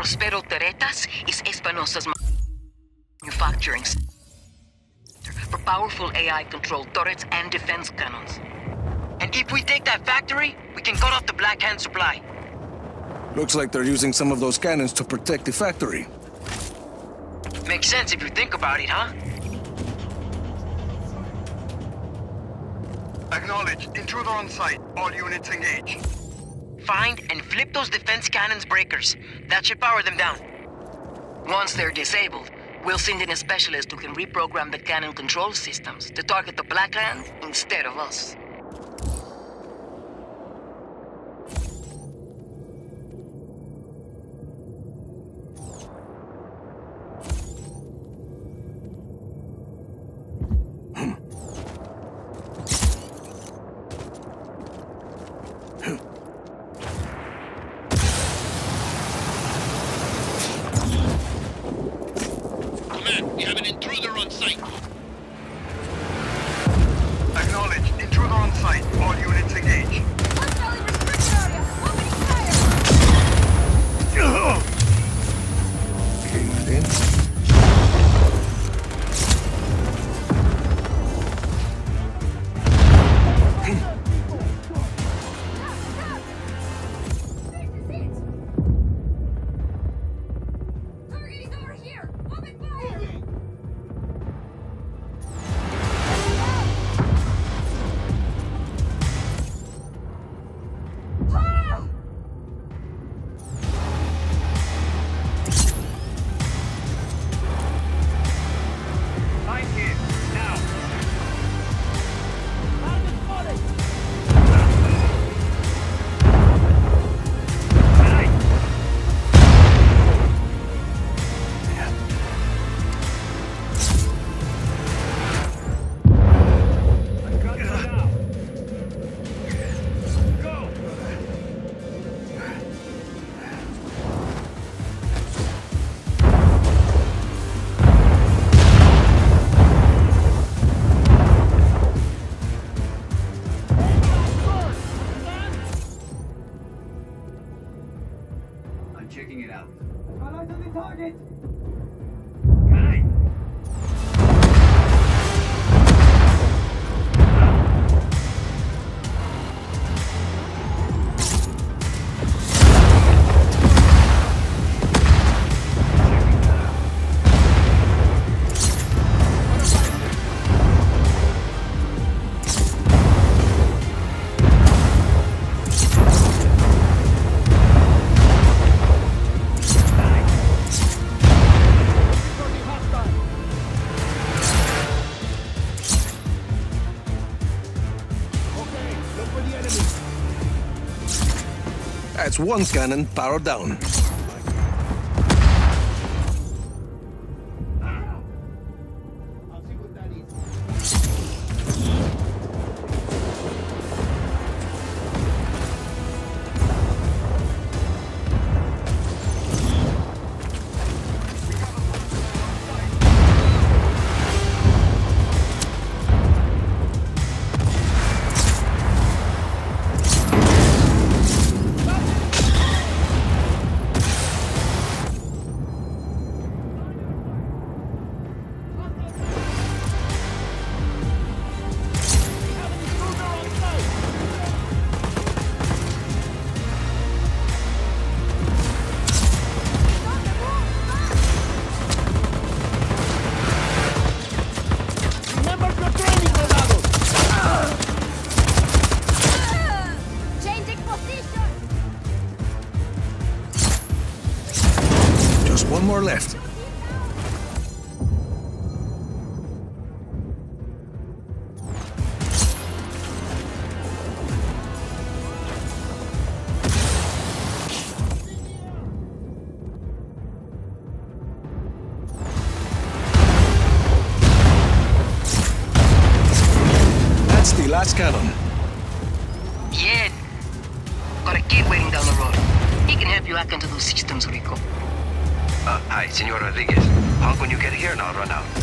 Prospero Terretas is Espanosa's manufacturing center for powerful AI-controlled turrets and defense cannons. And if we take that factory, we can cut off the Black Hand supply. Looks like they're using some of those cannons to protect the factory. Makes sense if you think about it, huh? Acknowledged. Intruder on site. All units engage. Find and flip those defense cannons breakers. That should power them down. Once they're disabled, we'll send in a specialist who can reprogram the cannon control systems to target the Black Hand instead of us. We have an intruder on site. Acknowledged. Intruder on site. All units engage. Hostile in restricted area. Opening fire. Target is over here. Open fire. Find him. Now. I'm checking it out. That's one cannon powered down. Changing position. Just one more left. That's the last cannon. Yeah. Got a kid waiting down the road. He can help you hack into those systems, Rico. Hi, Senor Rodriguez. How can you get here and I'll run out?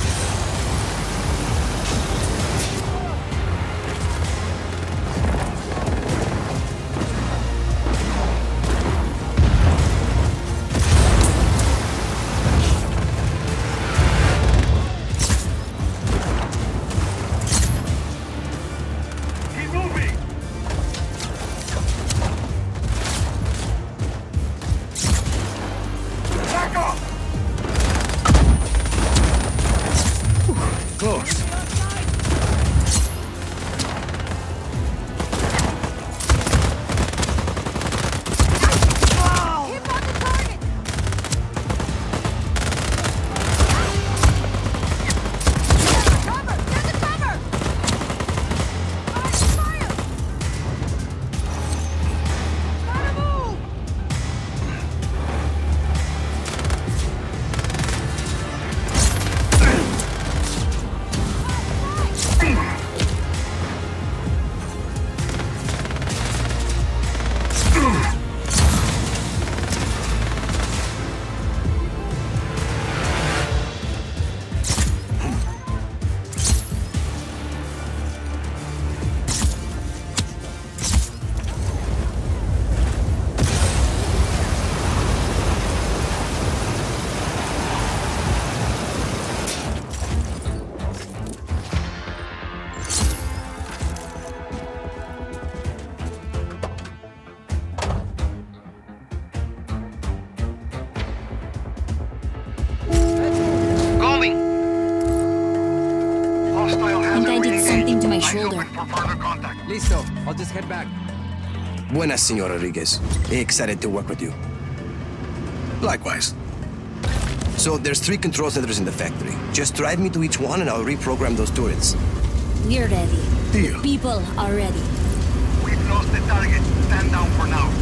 Hostile has I did something to my Eyes shoulder. open for further contact. Listo. I'll just head back. Buenas, Senor Rodriguez. Excited to work with you. Likewise. So there's 3 control centers in the factory. Just drive me to each one and I'll reprogram those turrets. We're ready. Deal. People are ready. We've lost the target. Stand down for now.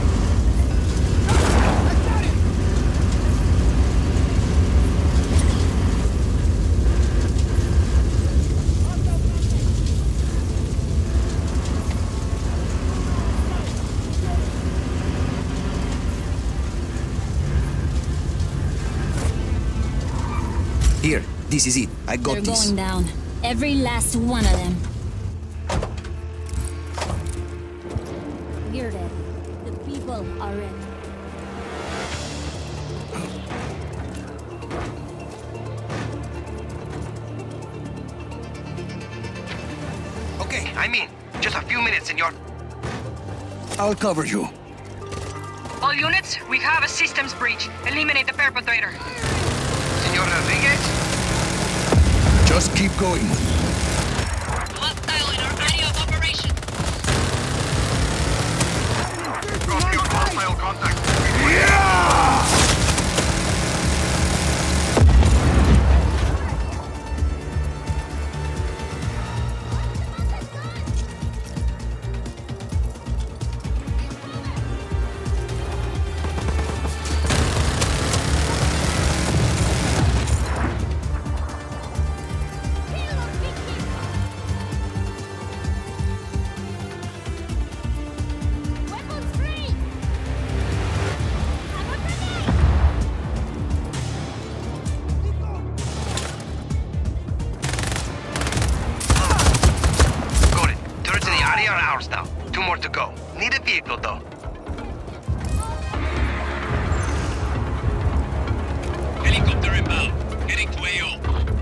Here, this is it. I got They're this. going down. Every last one of them. We're ready. The people are ready. Okay, I'm in. Just a few minutes, senor. I'll cover you. All units, we have a systems breach. Eliminate the perpetrator. Senor Rodriguez? Just keep going. Hostile in our area of operation. Got your hostile contact. Weapons free! I'm a grenade! Got it. Turrets in the area are ours now. 2 more to go. Need a vehicle, though. Helicopter inbound. Heading to AO.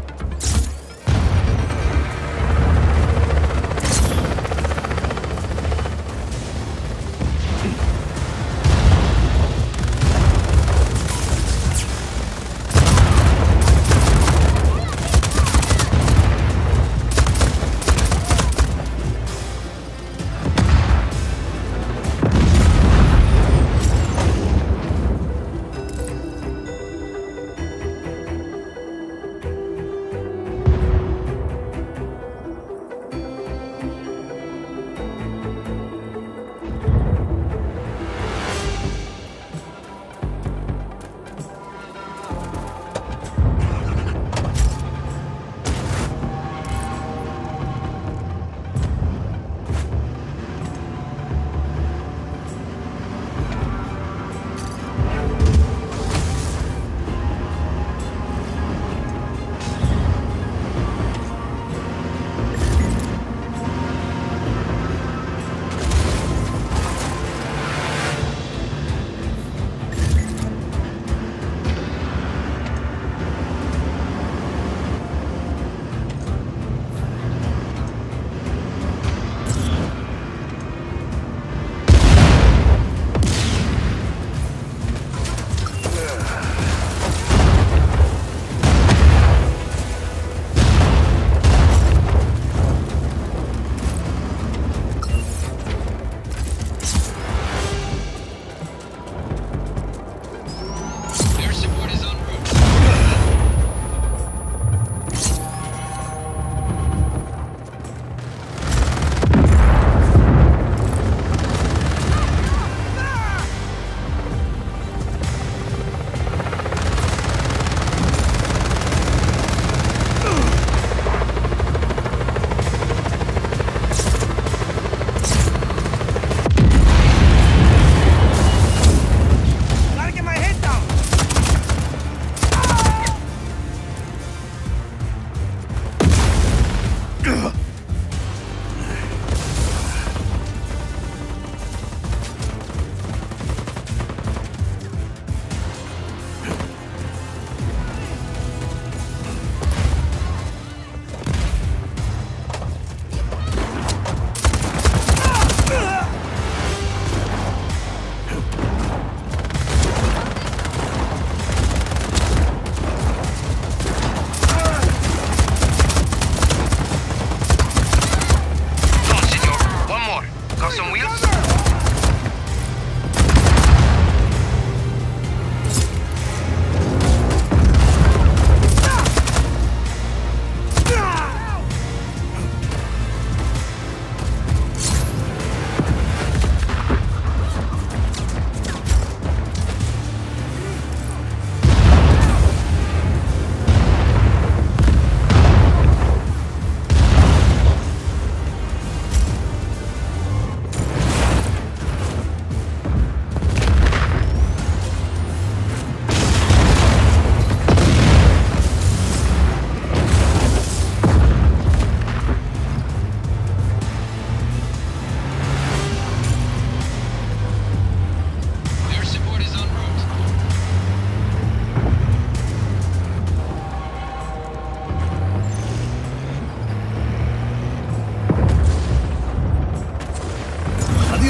Air support is en route. Gotta get my head down.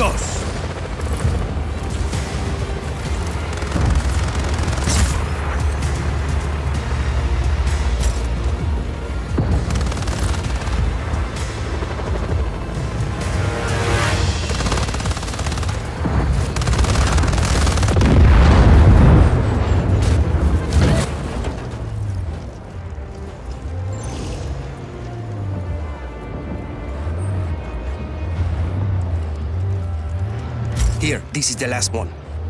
Enemigos! Here, this is the last one.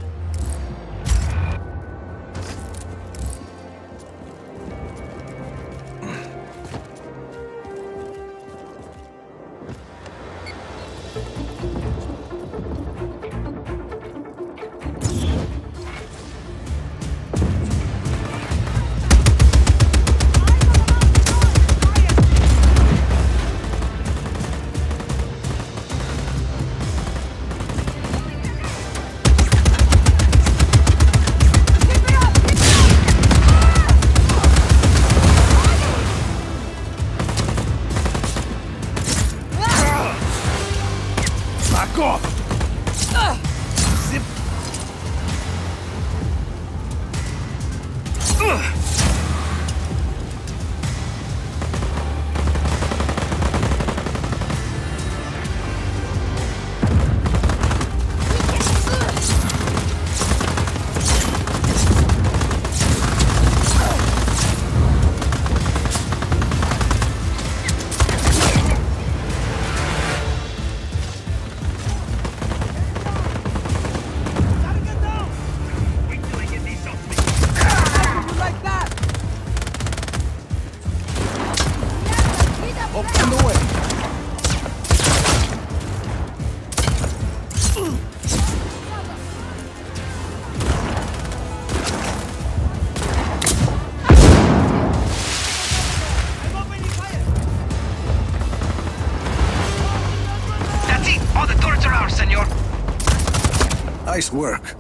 Back off! Zip! Open the way! That's it! All the turrets are ours, senor! Nice work.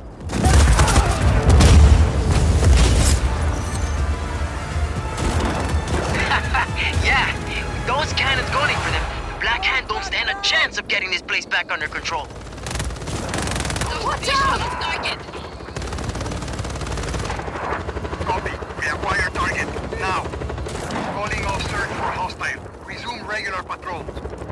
Yeah, with those cannons going for them, the Black Hand don't stand a chance of getting this place back under control. Watch out! Copy. We acquire target. Now. Calling off search for hostile. Resume regular patrol.